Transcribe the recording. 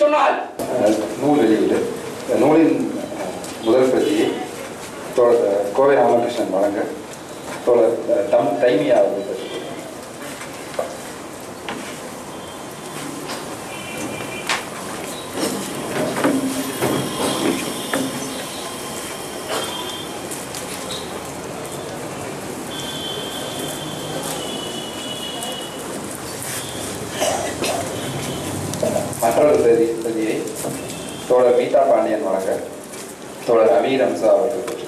சொன்னால் நூல் வெளியீடு. நூலின் முதல் பிரதியை தோழர் கோவை ராமகிருஷ்ணன் வழங்க தோழர் தைமியா அவர்கள் மற்றொரு பிரதியை தோழர் கீதா பாண்டியன் வழங்க தோழர் அமீர் அம்சா அவர்கள்